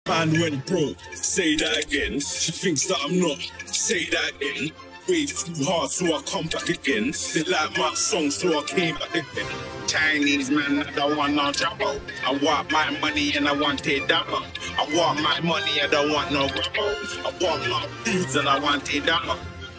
Man went broke, say that again. She thinks that I'm not, say that again. Wave too hard, so I come back again. They like my song, so I came back again. Chinese man, I don't want no trouble. I want my money and I want it double. I want my money, I don't want no trouble. I want my foods and I want it double.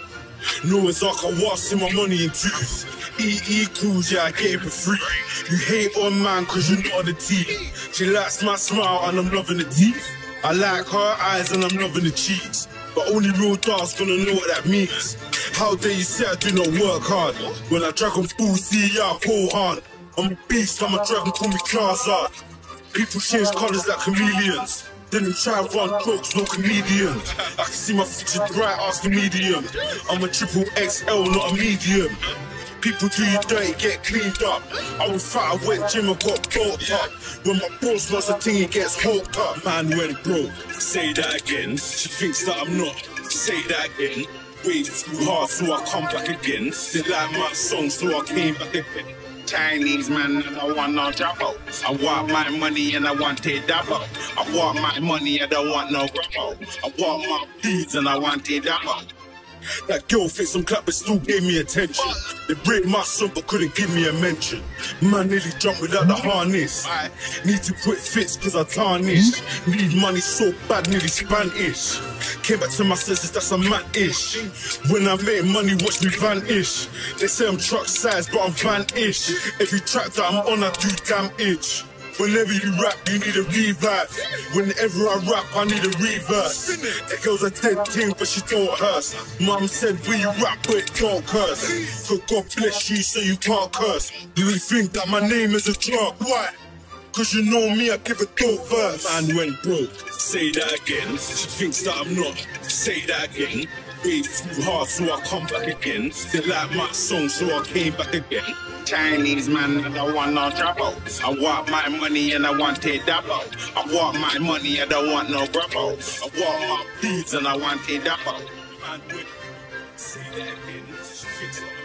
No, it's like I was in my money in tooth. EE cruise, yeah, I get it for free. You hate on man cause you're not on the teeth. She likes my smile and I'm loving the teeth. I like her eyes and I'm loving the cheeks. But only real dogs gonna know what that means. How dare you say I do not work hard? When I dragon ball, see ya, pull hard. I'm a beast, I'm a dragon, call me class art. People change colours like chameleons. Then them try and run jokes, no comedian. I can see my future bright, ask the medium. I'm a triple XL, not a medium. People do you dirty, get cleaned up. I was fat, I went gym and got bulked up. When my bros lost a thing, it gets hulked up. Man went broke, say that again. She thinks that I'm not, say that again. Wave too hard, so I come back again. They like my song, so I came back again. Chinese man, I don't want no trouble. I want my money and I want it double. I want my money, I don't want no trouble. I want my foods and I want it double. That girl thinks I'm clap but still gave me attention. They break my son but couldn't give me a mention. Man nearly jumped without the harness. Need to quit fits cause I tarnish. Need money so bad, nearly Spanish. Came back to my senses, that's a man-ish. When I make money, watch me vanish. They say I'm truck size but I'm van-ish. Every track that I'm on I do damn itch. Whenever you rap, you need a revive. Whenever I rap, I need a reverse. That girl's a dead thing, but she don't curse. Mum said, when you rap, but it don't curse. So God bless you, so you can't curse. You really think that my name is a drug? Why? Cause you know me, I give a dope verse. Man went broke, say that again. She thinks that I'm not, say that again. Wave too hard, so I come back again. They like my song, so I came back again. Chinese man, I don't want no trouble. I want my money and I want it double. I want my money, I don't want no trouble. I want my foods and I want it double. Man went, say that again. She thinks that